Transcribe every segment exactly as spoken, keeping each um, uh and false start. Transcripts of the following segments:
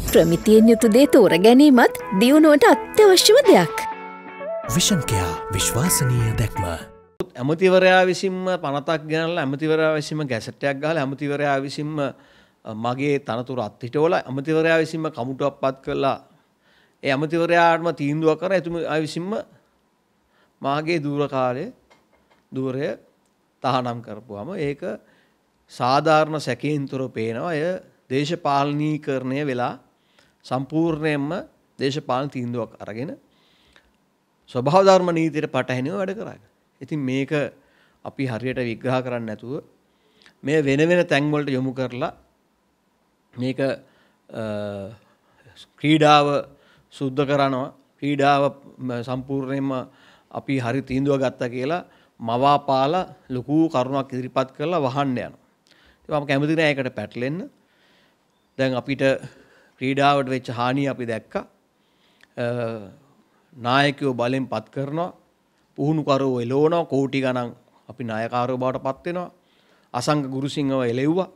ප්‍රමිතියෙන් යුතු දේ තෝර ගැනීමත් දියුණුවට අත්‍යවශ්‍යම දෙයක්. විෂන් කෙයා විශ්වාසනීය දැක්ම. ඇමතිවරයා විසින්ම පනතක් ගෙනල්ලා ඇමතිවරයා විසින්ම ගැසට් එකක් ගහලා ඇමතිවරයා විසින්ම මගේ තනතුර අත්හිටවලා ඇමතිවරයා විසින්ම කමුටුවක් පත් කළා. ඒ ඇමතිවරයාටම තීන්දුවක් කරලා එතුමා විසින්ම මාගේ දූර කාලයේ දූරය තහනම් කරපුවාම ඒක සාධාරණ සැකේන්තර පේනවා. එය දේශපාලනීකරණය වෙලා සම්පූර්ණයෙන්ම දේශපාලන තීන්දුවක් අරගෙන ස්වභාව ධර්ම නීතියට පටහැනිව වැඩ කරන්නේ. ඉතින් මේක අපි හරියට විග්‍රහ කරන්නේ නැතුව මේ වෙන වෙන තැන් වලට යොමු කරලා මේක ක්‍රීඩාව සුද්ධ කරනවා. ක්‍රීඩාව සම්පූර්ණයෙන්ම අපි හරි තීන්දුව ගත්තා කියලා මවාපාලා ලොකු කරුණක් ඉදිරිපත් කරලා වහන්න යනවා. ඒක මම කැමති නෑ ඒකට පැටලෙන්න. දැන් අපිට ක්‍රීඩාවට වෙච්ච හානිය අපි දැක්කා. නායකයෝ බලෙන් පත් කරනවා. පුහුණුකරුවෝ එලවනවා. කෝටි ගණන් අපි නායකයෝ බවට පත් වෙනවා. අසංග ගුරුසිංහව එලෙව්වා.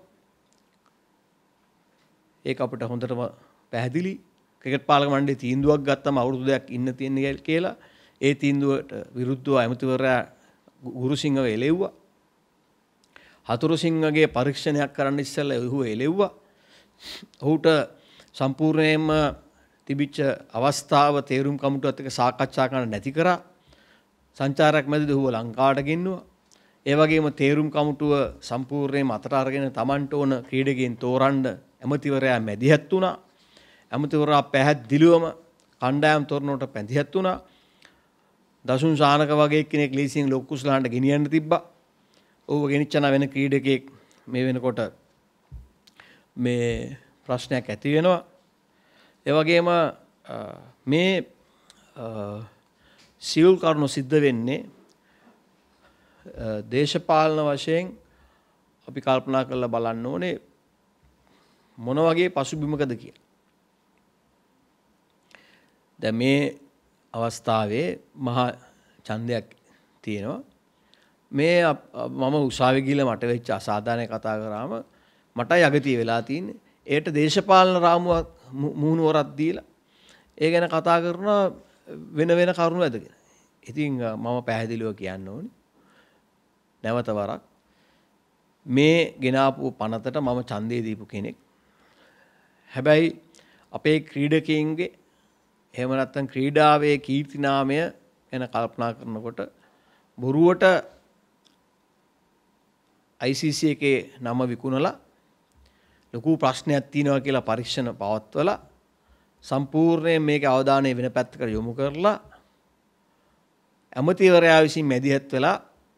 ඒක අපිට හොඳටම පැහැදිලි. ක්‍රිකට් පාලක මණ්ඩලයේ තීන්දුවක් ගත්තම අවුරුදු දෙකක් ඉන්න තියෙන්නේ කියලා ඒ තීන්දුවට විරුද්ධව ඇමතිවරයා ගුරුසිංහව එලෙව්වා. හතුරුසිංහගේ පරීක්ෂණයක් කරන්න ඉස්සෙල්ලා ඔහු එලෙව්වා. ඔහුට සම්පූර්ණයෙන්ම තිබිච්ච අවස්ථාව තේරුම් කමිටුවත් එක්ක සාකච්ඡා කරන්න නැති කරා. සංචාරයක් මැදදී ඔහුව ලංකාවට ගෙන්නුවා. ඒ වගේම තේරුම් කමිටුව සම්පූර්ණයෙන්ම අතට අරගෙන Tamanට ඕන ක්‍රීඩකයන් තෝරන්න ඇමතිවරයා මැදිහත් වුණා. ඇමතිවරයා පැහැදිලිවම කණ්ඩායම් තෝරනකොට පැදිහත් වුණා. දසුන් සානක වගේ කෙනෙක් ලීසින් ලොක්කුස්ලාන්ට ගෙනියන්න තිබ්බා. ඔහුව ගෙනිච්චන වෙන ක්‍රීඩකයෙක් මේ වෙනකොට මේ ප්‍රශ්නයක් ඇති වෙනවා. ඒ වගේම මේ සියුල් කරුණු සිද්ධ වෙන්නේ දේශපාලන වශයෙන් අපි කල්පනා කරලා බලන්න ඕනේ මොන වගේ පසුබිමකද කියලා. දැන් මේ අවස්ථාවේ මහා ඡන්දයක් තියෙනවා. මේ මම උසාවි ගිහලා මට වෙච්ච අසාධාරණ කතා කරාම මටයි අගතිය වෙලා තියෙන්නේ. ඒට දේශපාලන රාමුවක් මුහුණුවරක් දීලා ඒ ගැන කතා කරනවා වෙන වෙන කරුණු ඇදගෙන. ඉතින් මම පැහැදිලිව කියන්න ඕනේ. නැවත වරක් මේ ගෙනාපු පනතට මම ඡන්දේ දීපු කෙනෙක්. හැබැයි අපේ ක්‍රීඩකයන්ගේ එහෙම නැත්නම් ක්‍රීඩාවේ කීර්ති නාමය ගැන කල්පනා කරනකොට බොරුවට I C C එකේ නම විකුණලා ලොකු ප්‍රශ්නයක් තියෙනවා කියලා පරීක්ෂණ පවත්වලා සම්පූර්ණයෙන් මේකේ අවධානය වෙන පැත්තකට යොමු කරලා ඇමතිවරයා විසින් මැදිහත් වෙලා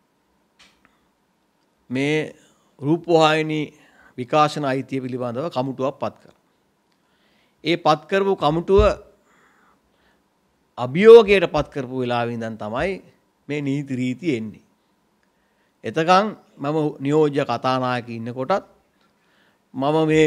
මේ රූපවාහිනී විකාශන අයිතිය පිළිබඳව කමිටුවක් පත් කරා. ඒ පත් කරපු කමිටුව අභියෝගයට පත් කරපු වෙලාවෙ ඉඳන් තමයි මේ නීති රීති එන්නේ. එතකන් මම නියෝජ්‍ය කතානායක ඉන්නකොටත් මම මේ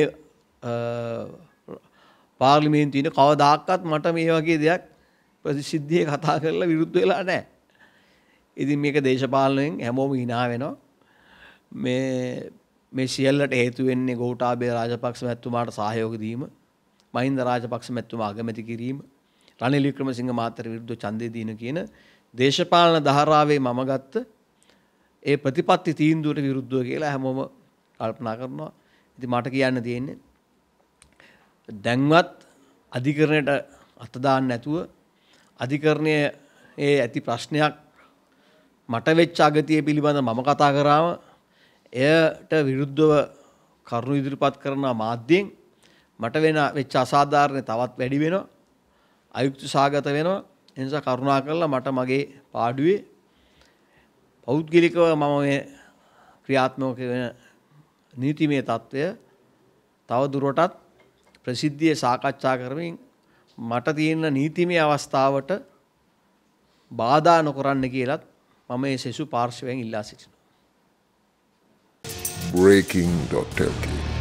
පාර්ලිමේන්තුවේ ඉන්න කවදාකවත් මට මේ වගේ දෙයක් ප්‍රතිසිද්ධියේ කතා කරලා විරුද්ධ වෙලා නැහැ. ඉතින් මේක දේශපාලනයෙන් හැමෝම hina වෙනවා. මේ මේ සියල්ලට හේතු වෙන්නේ ගෝඨාභය රාජපක්ෂ මැතිතුමාට සහයෝග දීම, මහින්ද රාජපක්ෂ මැතිතුමා අගමැති කිරීම, රනිල් වික්‍රමසිංහ මහත්තයාට විරුද්ධව ඡන්දය දීන කියන දේශපාලන ධාරාවේ මම ගත්ත ඒ ප්‍රතිපත්ති තීන්දුවට විරුද්ධව කියලා හැමෝම කල්පනා කරනවා. ඉතින් මට කියන්න තියෙන්නේ දැන්වත් අධිකරණයට අත දාන්න නැතුව අධිකරණයේ ඒ ඇති ප්‍රශ්නයක් මට වෙච්ච අගතිය පිළිබඳව මම කතා කරාම එයට විරුද්ධව කරුණු ඉදිරිපත් කරන මාධ්‍යයෙන් මට වෙන වෙච්ච අසාධාරණ තවත් වැඩි වෙනවා. අයුක්ති සාගත වෙනවා. ඒ නිසා කරුණා කරලා මට මගේ පාඩුවේ පෞද්ගලිකව මම මේ ක්‍රියාත්මක වෙන නීතිමය තත්ත්වය තව දුරටත් ප්‍රසිද්ධියේ සාකච්ඡා කරමින් මට තියෙන නීතිමය අවස්ථාවට බාධා නොකරන්න කියලත් මම මේ සෙසු පාර්ශවයෙන් ඉල්ලා සිටිනවා. breaking dot l k